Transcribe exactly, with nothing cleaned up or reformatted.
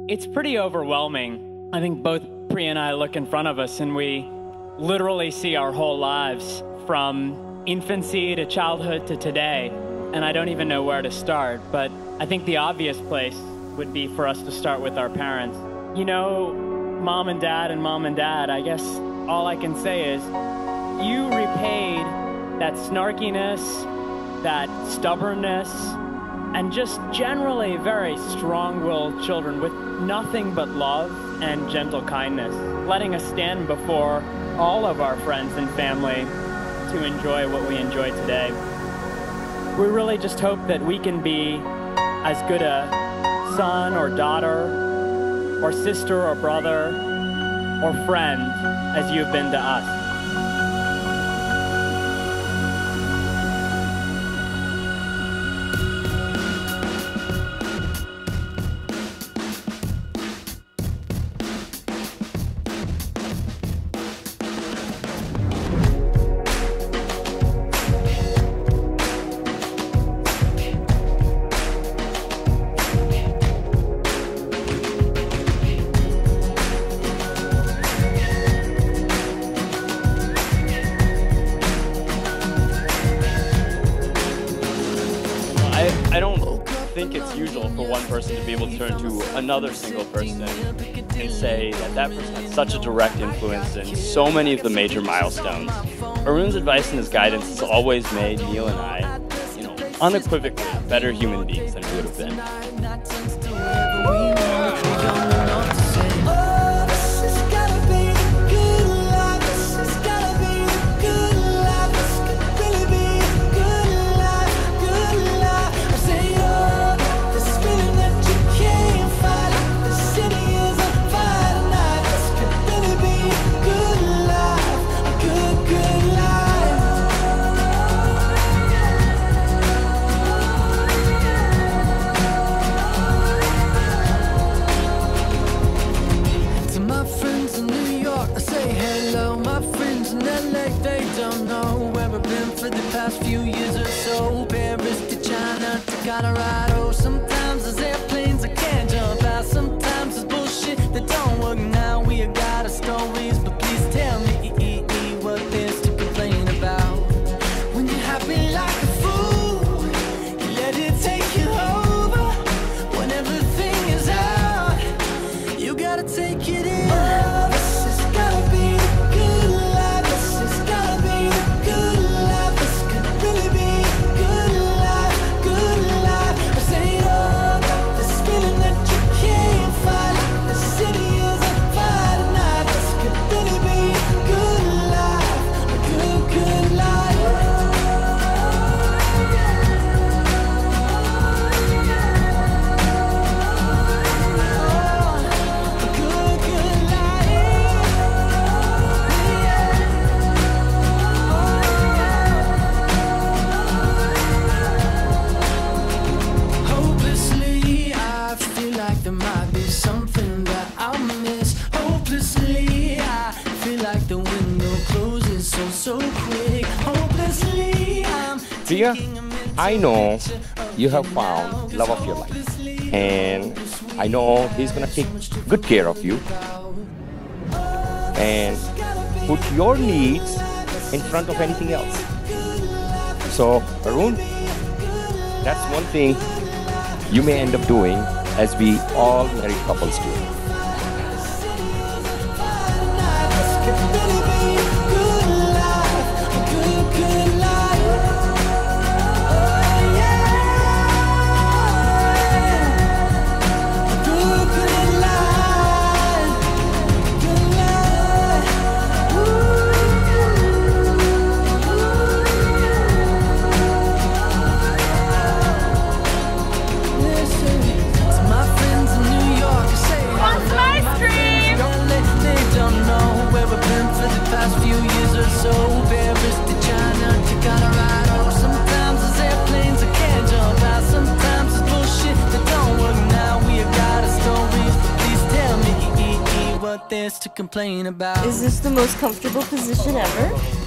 It's pretty overwhelming. I think both Priya and I look in front of us and we literally see our whole lives from infancy to childhood to today. And I don't even know where to start, but I think the obvious place would be for us to start with our parents. You know, mom and dad and mom and dad, I guess all I can say is you repaid that snarkiness, that stubbornness, and just generally very strong-willed children with nothing but love and gentle kindness, letting us stand before all of our friends and family to enjoy what we enjoy today. We really just hope that we can be as good a son or daughter or sister or brother or friend as you've been to us. I don't think it's usual for one person to be able to turn to another single person and say that that person had such a direct influence in so many of the major milestones. Arun's advice and his guidance has always made Neil and I, you know, unequivocally better human beings than we would have been. For the past few years or so, Paris to China to Colorado. Sometimes there's airplanes I can't jump out. Sometimes there's bullshit that don't work. Now we got our stories, but please tell me what there's to complain about. When you're happy like a fool, you let it take you over. When everything is out, you gotta take it in. Oh, this has gotta be the good life. This has gotta be the good life. There might be something that I'll miss. Hopelessly, I feel like the window closes so, so quick. Hopelessly, I'm Priya, I know you have found love of your life, and I know he's gonna take good care of you and put your needs in front of anything else. So, Arun, that's one thing you may end up doing, as we all married couples do. There's to complain about. Is this the most comfortable position ever?